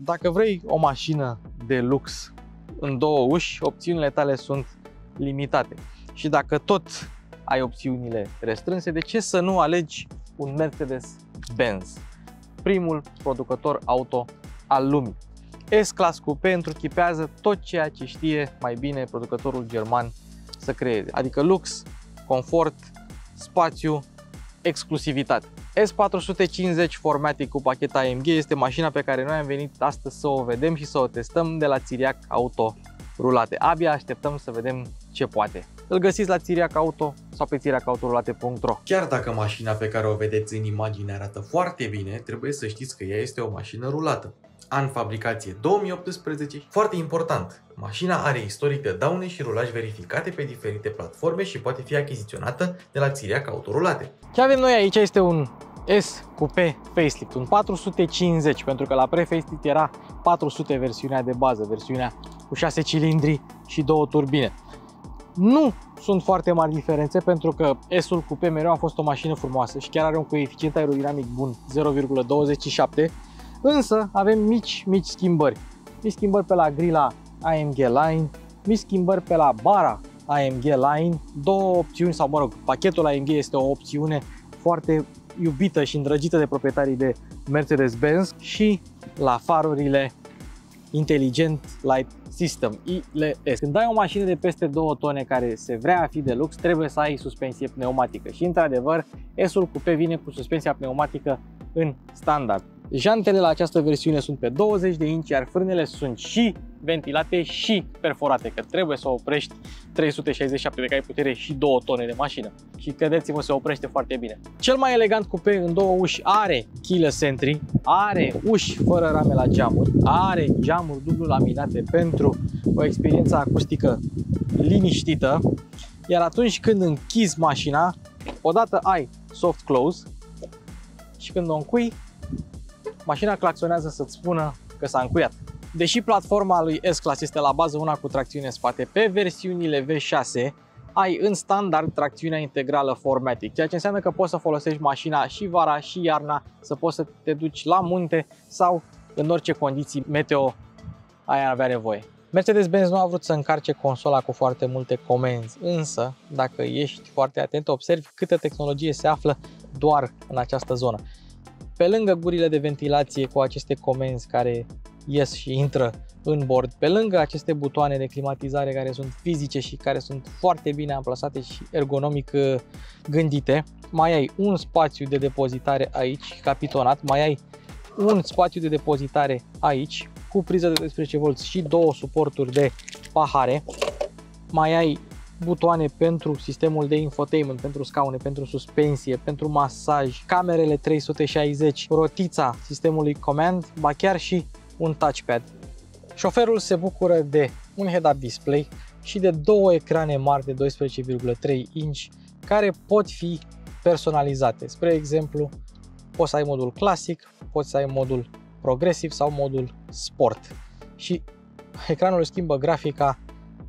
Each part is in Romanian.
Dacă vrei o mașină de lux în două uși, opțiunile tale sunt limitate. Și dacă tot ai opțiunile restrânse, de ce să nu alegi un Mercedes-Benz, primul producător auto al lumii? S-Class Coupé întruchipează tot ceea ce știe mai bine producătorul german să creeze, adică lux, confort, spațiu, exclusivitate. S450 4MATIC cu pachet AMG este mașina pe care noi am venit astăzi să o vedem și să o testăm de la Țiriac Auto Rulate. Abia așteptăm să vedem ce poate. Îl găsiți la Țiriac Auto sau pe țiriacautorulate.ro. Chiar dacă mașina pe care o vedeți în imagine arată foarte bine, trebuie să știți că ea este o mașină rulată. An fabricație 2018. Foarte important, mașina are istoric de daune și rulaj verificate pe diferite platforme și poate fi achiziționată de la Țiriac Auto Rulate. Ce avem noi aici este un S Coupé Facelift, un 450, pentru că la pre-facelift era 400 versiunea de bază, versiunea cu 6 cilindri și 2 turbine. Nu sunt foarte mari diferențe, pentru că S-ul Coupé mereu a fost o mașină frumoasă și chiar are un coeficient aerodinamic bun, 0,27, însă avem mici schimbări. Mici schimbări pe la grila AMG Line, mici schimbări pe la bara AMG Line, două opțiuni, sau mă rog, pachetul AMG este o opțiune foarte iubită și îndrăgită de proprietarii de Mercedes-Benz, și la farurile Intelligent Light System, ILS. Când ai o mașină de peste 2 tone care se vrea a fi de lux, trebuie să ai suspensie pneumatică și, într-adevăr, S-ul Coupé vine cu suspensia pneumatică în standard. Jantele la această versiune sunt pe 20 de inci, iar frânele sunt și ventilate și perforate, că trebuie să oprești 367 de cai putere și 2 tone de mașină. Și credeți-mă, se oprește foarte bine. Cel mai elegant Coupé în două uși are keyless entry, are uși fără rame la geamuri, are geamuri dublu laminate pentru o experiență acustică liniștită, iar atunci când închizi mașina, odată ai soft close și când o încui, mașina claxonează să-ți spună că s-a încuiat. Deși platforma lui S-Class este la bază una cu tracțiune în spate, pe versiunile V6 ai în standard tracțiunea integrală 4MATIC, ceea ce înseamnă că poți să folosești mașina și vara și iarna, să poți să te duci la munte sau în orice condiții meteo ai avea nevoie. Mercedes-Benz nu a vrut să încarce consola cu foarte multe comenzi, însă dacă ești foarte atent, observi câtă tehnologie se află doar în această zonă. Pe lângă gurile de ventilație cu aceste comenzi care ies și intră în bord, pe lângă aceste butoane de climatizare care sunt fizice și care sunt foarte bine amplasate și ergonomic gândite, mai ai un spațiu de depozitare aici, capitonat, mai ai un spațiu de depozitare aici, cu priză de 12V și două suporturi de pahare, mai ai butoane pentru sistemul de infotainment, pentru scaune, pentru suspensie, pentru masaj, camerele 360, rotița sistemului command, ba chiar și un touchpad. Șoferul se bucură de un head-up display și de două ecrane mari de 12,3 inch care pot fi personalizate. Spre exemplu, poți să ai modul clasic, poți să ai modul progresiv sau modul sport și ecranul schimbă grafica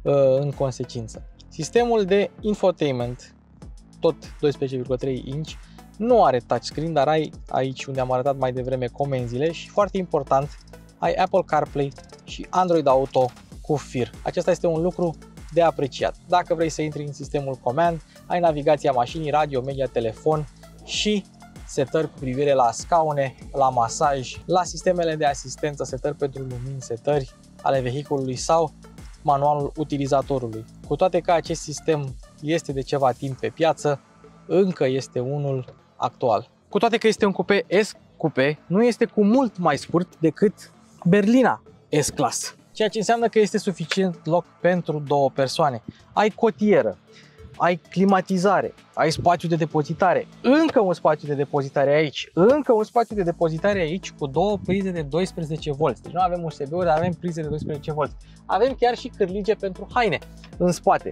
în consecință. Sistemul de infotainment, tot 12,3 inch, nu are touchscreen, dar ai aici unde am arătat mai devreme comenzile și, foarte important, ai Apple CarPlay și Android Auto cu fir. Acesta este un lucru de apreciat. Dacă vrei să intri în sistemul command, ai navigația mașinii, radio, media, telefon și setări cu privire la scaune, la masaj, la sistemele de asistență, setări pentru lumini, setări ale vehiculului sau manualul utilizatorului. Cu toate că acest sistem este de ceva timp pe piață, încă este unul actual. Cu toate că este un Coupé S-Coupé, nu este cu mult mai scurt decât berlina S-Class, ceea ce înseamnă că este suficient loc pentru două persoane. Ai cotieră, ai climatizare, ai spațiu de depozitare, încă un spațiu de depozitare aici, încă un spațiu de depozitare aici cu două prize de 12V. Deci nu avem USB-uri, dar avem prize de 12V. Avem chiar și cârlige pentru haine în spate.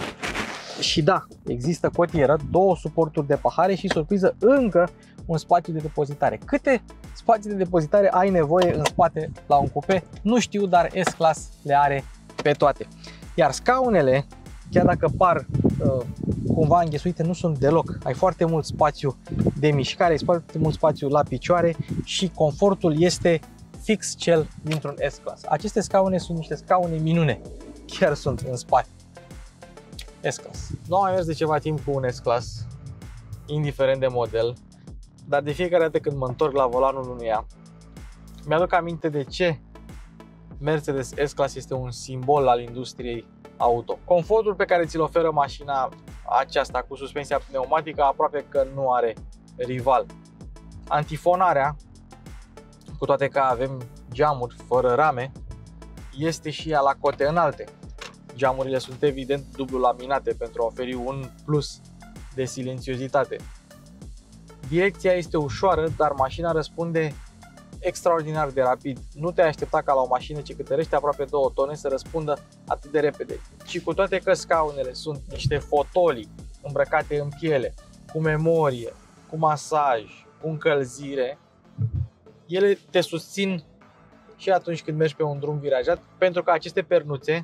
Și da, există cotieră, două suporturi de pahare și, surpriză, încă un spațiu de depozitare. Câte spații de depozitare ai nevoie în spate la un Coupé? Nu știu, dar S-Class le are pe toate. Iar scaunele, chiar dacă par cumva înghesuite, nu sunt deloc. Ai foarte mult spațiu de mișcare, ai foarte mult spațiu la picioare și confortul este fix cel dintr-un S-Class. Aceste scaune sunt niște scaune minune. Chiar sunt în spate. S-Class. Nu am mai mers de ceva timp cu un S-Class, indiferent de model, dar de fiecare dată când mă întorc la volanul unuia, mi-aduc aminte de ce Mercedes S-Class este un simbol al industriei auto. Confortul pe care ți-l oferă mașina aceasta cu suspensia pneumatică aproape că nu are rival. Antifonarea, cu toate că avem geamuri fără rame, este și ea la cote înalte. Geamurile sunt evident dublu laminate pentru a oferi un plus de silențiozitate. Direcția este ușoară, dar mașina răspunde extraordinar de rapid. Nu te aștepta ca la o mașină ce cântărește aproape 2 tone să răspundă atât de repede. Și cu toate că scaunele sunt niște fotolii îmbrăcate în piele, cu memorie, cu masaj, cu încălzire, ele te susțin și atunci când mergi pe un drum virajat, pentru că aceste pernuțe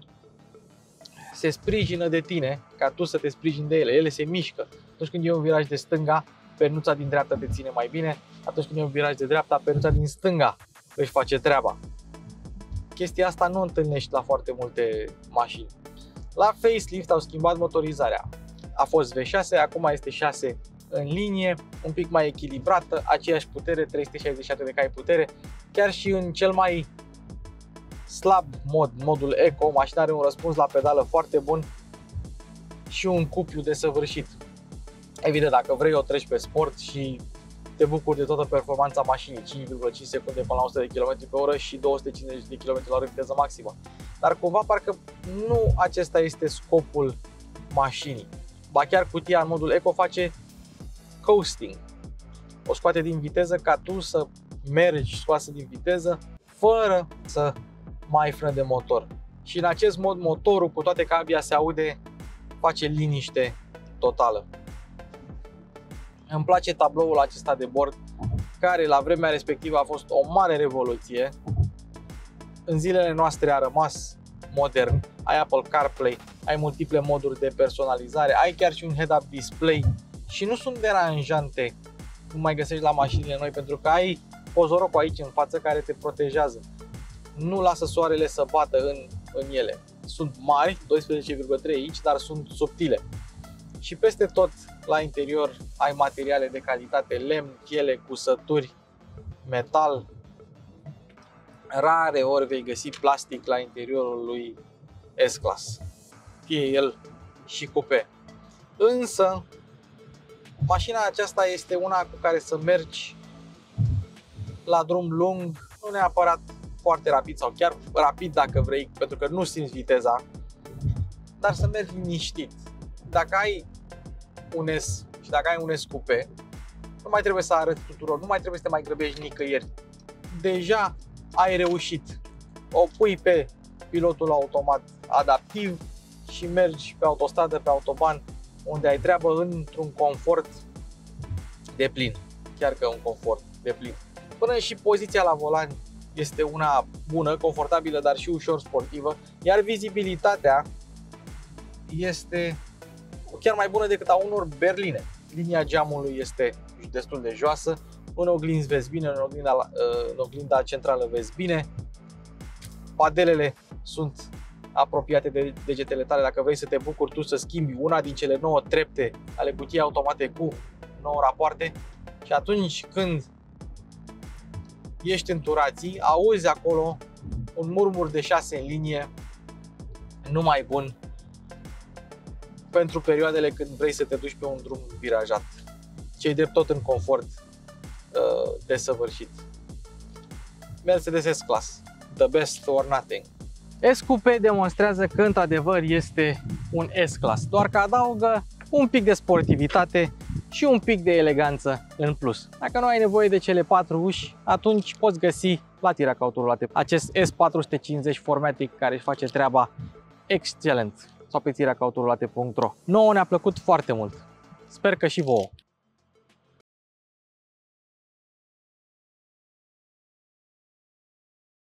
se sprijină de tine, ca tu să te sprijini de ele. Ele se mișcă. Atunci când e un viraj de stânga, pernuța din dreapta te ține mai bine. Atunci când e un viraj de dreapta, pernuța din stânga își face treaba. Chestia asta nu o întâlnești la foarte multe mașini. La facelift au schimbat motorizarea. A fost V6, acum este 6 în linie, un pic mai echilibrată, aceeași putere, 367 de cai putere. Chiar și în cel mai slab modul Eco, mașina are un răspuns la pedală foarte bun și un cuplu desăvârșit. Evident, dacă vrei o treci pe sport și te bucuri de toată performanța mașinii, 5,5 secunde până la 100 de km/h și 250 de km/h viteză maximă. Dar cumva parcă nu acesta este scopul mașinii. Ba chiar cutia în modul Eco face coasting. O scoate din viteză ca tu să mergi scoasă din viteză fără să mai ai frână de motor. Și în acest mod motorul, cu toate că abia se aude, face liniște totală. Îmi place tabloul acesta de bord, care la vremea respectivă a fost o mare revoluție. În zilele noastre a rămas modern. Ai Apple CarPlay, ai multiple moduri de personalizare, ai chiar și un head-up display și nu sunt deranjante cum mai găsești la mașinile noi, pentru că ai pozorocul aici în față care te protejează. Nu lasă soarele să bată în ele. Sunt mari, 12,3 inch, dar sunt subtile. Și peste tot la interior ai materiale de calitate, lemn, piele, cusături, metal. Rare ori vei găsi plastic la interiorul lui S-Class, fie el și cupe. Însă mașina aceasta este una cu care să mergi la drum lung, nu neapărat foarte rapid sau chiar rapid dacă vrei, pentru că nu simți viteza, dar să mergi liniștit. Dacă ai un S și dacă ai un S Coupe, nu mai trebuie să arăți tuturor, nu mai trebuie să te mai grăbești nicăieri. Deja ai reușit. O pui pe pilotul automat adaptiv și mergi pe autostradă, pe autoban, unde ai treabă într-un confort deplin. Chiar că un confort deplin. Până și poziția la volan este una bună, confortabilă, dar și ușor sportivă, iar vizibilitatea este chiar mai bună decât a unor berline. Linia geamului este destul de joasă, în oglinzi vezi bine, în oglinda centrală vezi bine, padelele sunt apropiate de degetele tale dacă vrei să te bucuri tu să schimbi una din cele 9 trepte ale cutiei automate cu 9 rapoarte, și atunci când ești în turații, auzi acolo un murmur de 6 în linie numai bun pentru perioadele când vrei să te duci pe un drum virajat. Ce-i drept tot în confort desăvârșit. Mercedes S-Class, the best or nothing. S-Coupe demonstrează că într-adevăr este un S-Class, doar că adaugă un pic de sportivitate și un pic de eleganță în plus. Dacă nu ai nevoie de cele 4 uși, atunci poți găsi la Tirac Autorulate acest S450 4MATIC care își face treaba excelent, sau pe tiracautorulate.ro. Nouă ne-a plăcut foarte mult. Sper că și vouă.